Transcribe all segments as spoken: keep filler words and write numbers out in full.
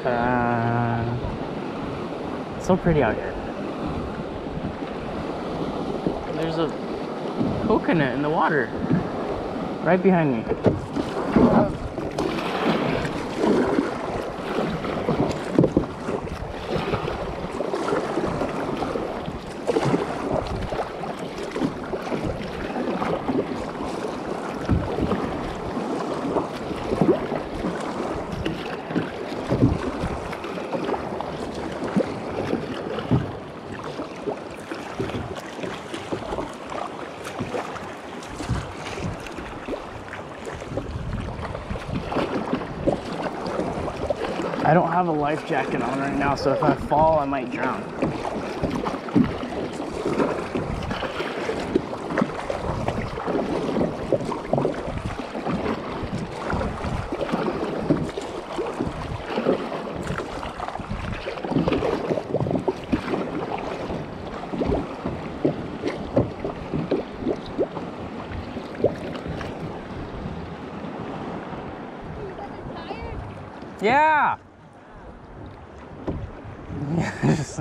Ta-da. So pretty out here. There's a coconut in the water right behind me. I don't have a life jacket on right now, so if I fall, I might drown. Yeah! Yes.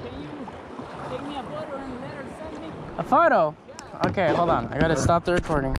A photo? Yeah. Okay, hold on. I gotta stop the recording.